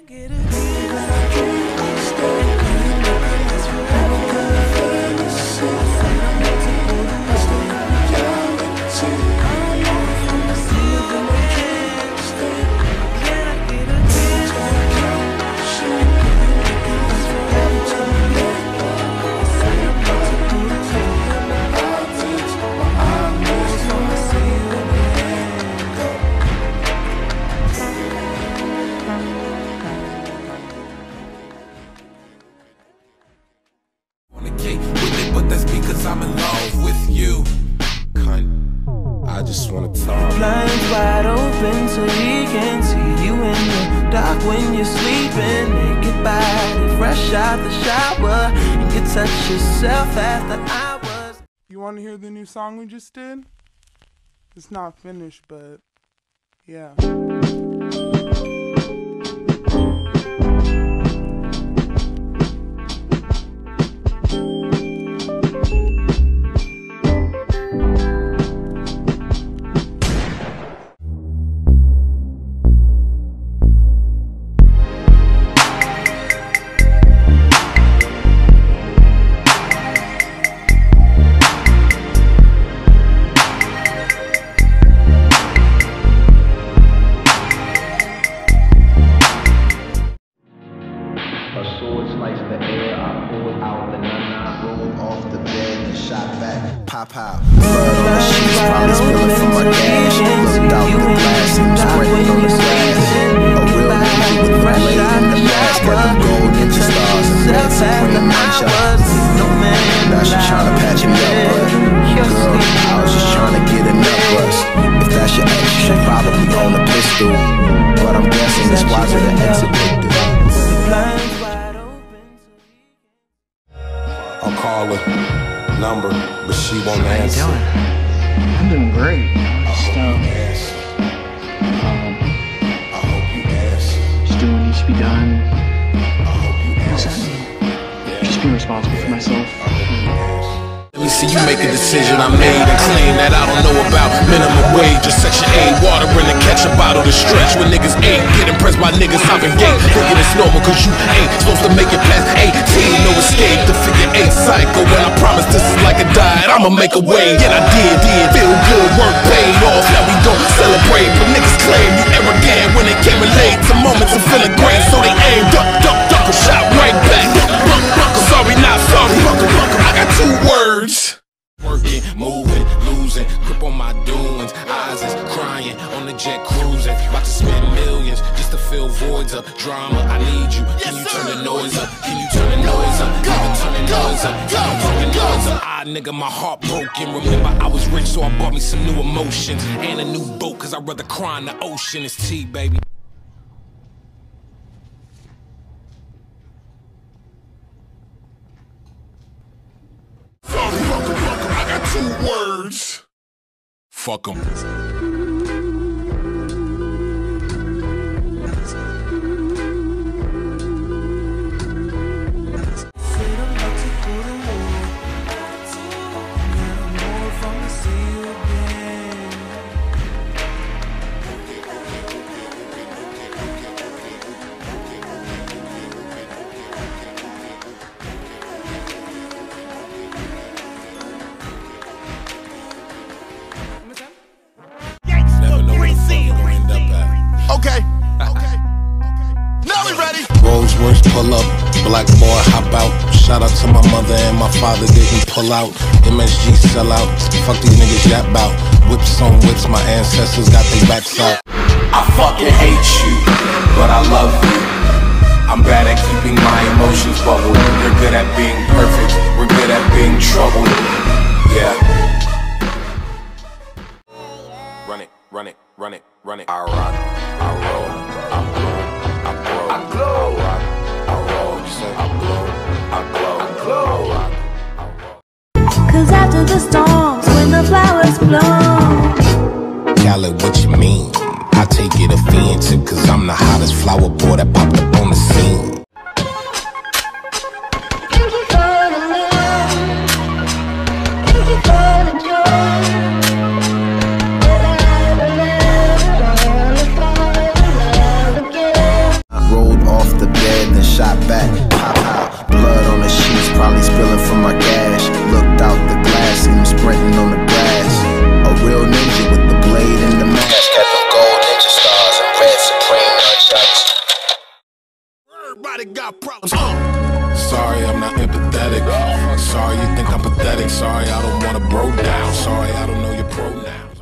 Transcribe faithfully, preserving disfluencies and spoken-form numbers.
But that's because I'm in love with you. Cunt. I just wanna talk. The blinds wide open so he can see you in the dark when you're sleeping. Naked body, fresh out the shower, and you touch yourself after hours. You want to hear the new song we just did? It's not finished, but yeah. Pop out. Blood on the sheets, probably spilling from my gash. Looked out the glass and was spreading on the grass. A real nigga with the blade and the mask. Got the gold ninja stars and dancing queen of ninja. Now she tryna patch me up, but girl, I was just tryna get enough us. If that's your ex, you should probably own a pistol. But I'm guessing it's wiser to exit victim. I'll call her number, but she won't answer. How you doing? I'm doing great. Just, um, um, I hope you answer. just doing what needs to be done. I hope you What's answer. that mean? Just being responsible for myself. Let me see you make a decision I made and claim that I don't know about minimum wage or section eight. Water in the ketchup bottle to stretch when niggas ain't. Get impressed by niggas hopping gate. Thinking it's normal cause you ain't supposed to make it past eighteen. No escape, the figure eight cycle. When I promise this is like a diet, I'ma make a way. Yet I did, did. Feel good, work paid off. Now we don't celebrate, but niggas claim you arrogant when they came in late. To moments of feeling great, so they aim, duck, duck, duck, a shot right back. Buck, buck, buck, sorry, not sorry. I got two words. Working, moving, losing, grip on my doings. Eyes is crying on the jet cruising. About to spend millions just to fill voids up. Drama, I need you. Can you turn the noise up? Can you turn the noise up? Can you turn the noise up? Can you turn the noise up? Ah, nigga, my heart broken. Remember, I was rich, so I bought me some new emotions and a new boat, cause I'd rather cry in the ocean. It's tea, baby. I got two words. Fuck 'em. Okay. Okay. Now we ready. Rolls Royce pull up, black boy hop out. Shout out to my mother and my father didn't pull out. M S G sell out, fuck these niggas yap bout. Whips on whips, my ancestors got their backs out. I fucking hate you, but I love you. I'm bad at keeping my emotions bubbled. You're good at being perfect, we're good at being troubled. Yeah. Run it, run it, run it, run it. I rock, I roll, I blow, I blow, I glow, I rock, I roll. You say I blow, I glow, I glow, I rock, I roll. Cause after the storms, when the flowers bloom. Khaled, what you mean? I take it offensive, cause I'm the hottest flower boy that popped up on the scene. Thank you for the love. Thank you for the joy. Rolled all got problems. Uh. Sorry, I'm not empathetic. Sorry, you think I'm pathetic. Sorry, I don't want to bro down. Sorry, I don't know your pronouns.